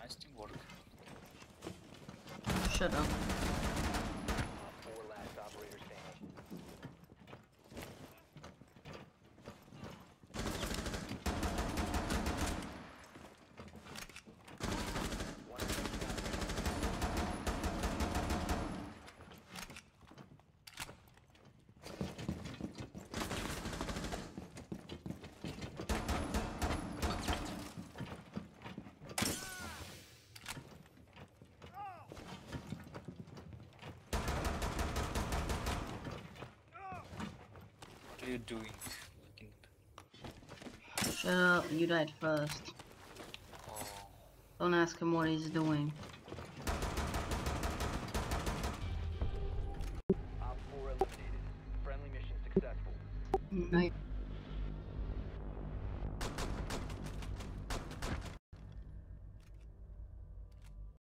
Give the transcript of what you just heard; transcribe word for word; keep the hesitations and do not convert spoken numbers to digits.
Nice teamwork. Shut up. Four last operator standing. One What are you doing? Fucking- Shut up. You died first. Oh, Don't ask him what he's doing. Op four eliminated. Friendly mission successful. Night.